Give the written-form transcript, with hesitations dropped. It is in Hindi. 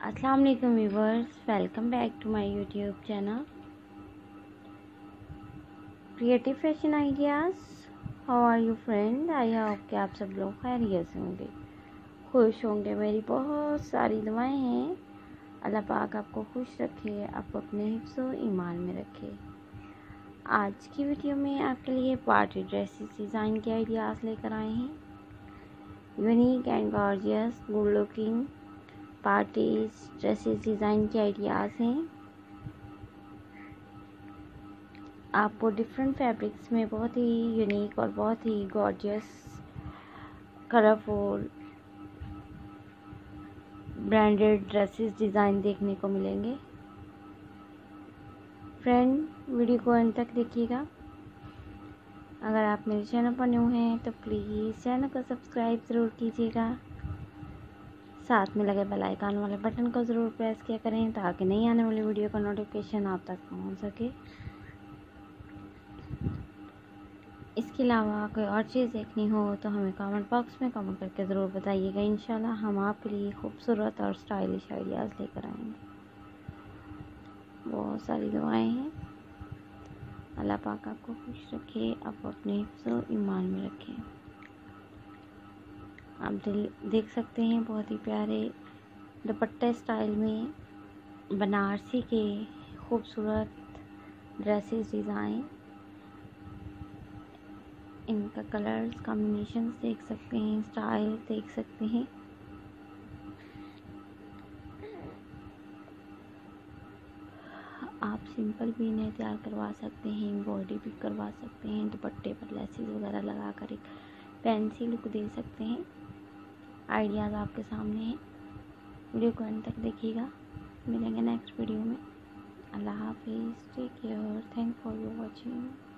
अस्सलाम वालेकुम viewers, welcome back to my YouTube channel creative fashion ideas. How are you friend? I hope कि आप सब लोग खैरियत से होंगे, खुश होंगे। मेरी बहुत सारी दुआएं हैं। अल्लाह पाक आपको खुश रखे, आपको अपने हिफ्ज़ व ईमान में रखे। आज की वीडियो में आपके लिए पार्टी ड्रेसेस डिज़ाइन के आइडियाज़ लेकर आए हैं। Unique and gorgeous good looking parties dresses design के आइडियाज़ हैं। आपको डिफरेंट फैब्रिक्स में बहुत ही यूनिक और बहुत ही gorgeous colourful branded dresses design देखने को मिलेंगे। फ्रेंड, वीडियो को अंत तक देखिएगा। अगर आप मेरे चैनल पर न्यू हैं तो प्लीज़ चैनल को सब्सक्राइब ज़रूर कीजिएगा। साथ में लगे बेल आइकन वाले बटन को ज़रूर प्रेस किया करें ताकि नई आने वाली वीडियो का नोटिफिकेशन आप तक पहुंच सके। इसके अलावा कोई और चीज़ देखनी हो तो हमें कमेंट बॉक्स में कमेंट करके ज़रूर बताइएगा। इंशाल्लाह हम आपके लिए खूबसूरत और स्टाइलिश आइडियाज़ लेकर आएंगे। बहुत सारी दुआएं हैं। अल्लाह पाक आपको खुश रखे, आपको अपने हिफ्ज़ व ईमान में रखें। आप देख सकते हैं बहुत ही प्यारे दुपट्टे स्टाइल में बनारसी के खूबसूरत ड्रेसेस डिज़ाइन। इनका कलर्स कॉम्बिनेशन देख सकते हैं, स्टाइल देख सकते हैं। आप सिंपल भी इन्हें तैयार करवा सकते हैं, एम्ब्रॉयडरी भी करवा सकते हैं, दुपट्टे पर लेसेस वगैरह लगा कर एक फैंसी लुक दे सकते हैं। आइडियाज़ आपके सामने हैं। वीडियो को अंत तक देखिएगा। मिलेंगे नेक्स्ट वीडियो में। अल्लाह हाफिज़, take care, thank for your watching.